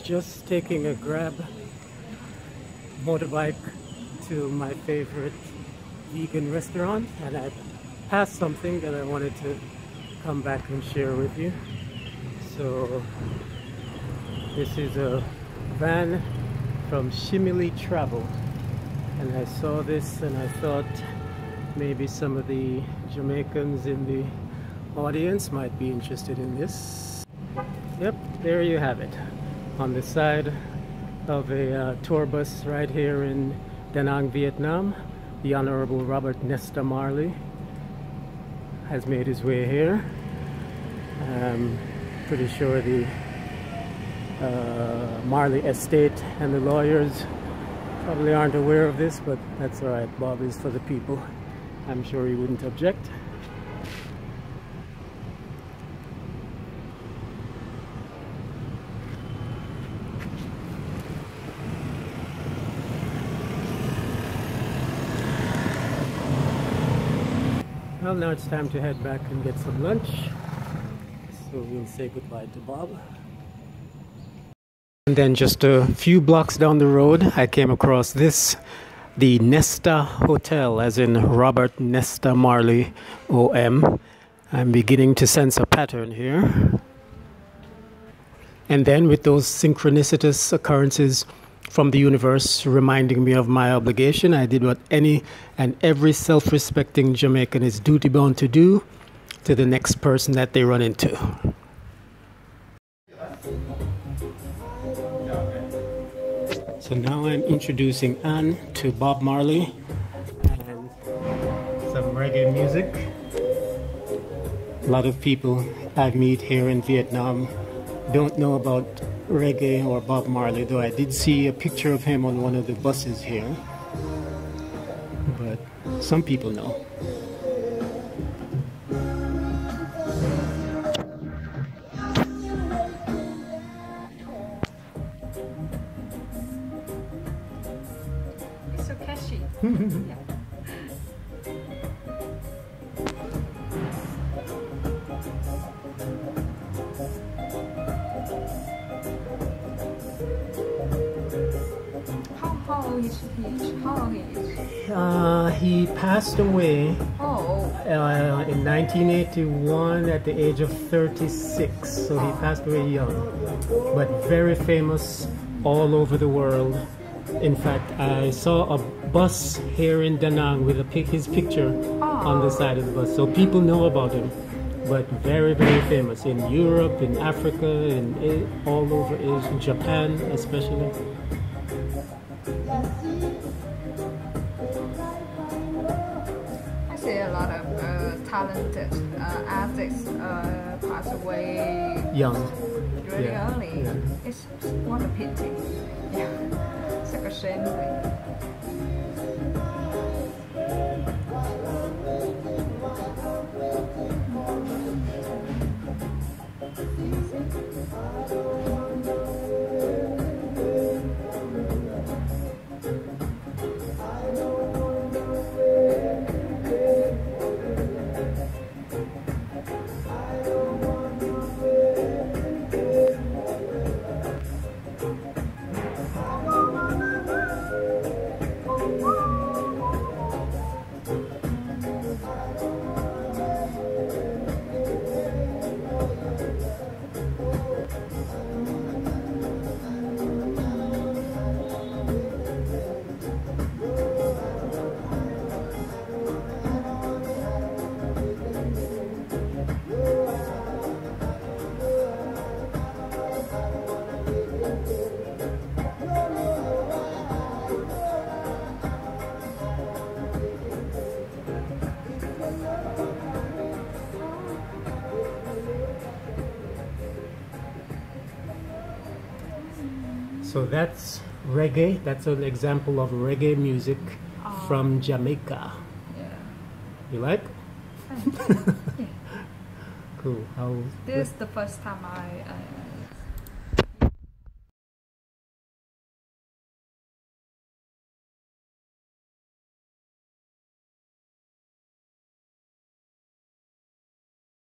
just taking a grab motorbike to my favorite vegan restaurant, and I passed something that I wanted to come back and share with you. So this is a van from Shimili Travel, and I saw this and I thought maybe some of the Jamaicans in the audience might be interested in this. Yep, there you have it, on the side of a tour bus right here in Da Nang, Vietnam. The Honorable Robert Nesta Marley has made his way here. I'm pretty sure the Marley estate and the lawyers probably aren't aware of this, but that's alright. Bob is for the people. I'm sure he wouldn't object. Well, now it's time to head back and get some lunch. So we'll say goodbye to Bob. And then just a few blocks down the road, I came across this, the Nesta Hotel, as in Robert Nesta Marley, OM. I'm beginning to sense a pattern here. And then with those synchronicitous occurrences from the universe reminding me of my obligation, I did what any and every self-respecting Jamaican is duty-bound to do to the next person that they run into. So now I'm introducing Anne to Bob Marley and some reggae music. A lot of people I meet here in Vietnam don't know about reggae or Bob Marley, though I did see a picture of him on one of the buses here. But some people know. It's so catchy. Yeah. How old is he? How old is He passed away in 1981 at the age of 36, so he passed away young, but very famous all over the world. In fact, I saw a bus here in Da Nang with his picture on the side of the bus, so people know about him, but very, very famous in Europe, in Africa, in all over Asia, Japan especially. I see a lot of talented artists pass away Young. really early. Yeah. It's what a pity. Yeah, it's like a shame. So that's reggae. That's an example of reggae music from Jamaica. Yeah. You like? Yeah. Cool. This is the first time I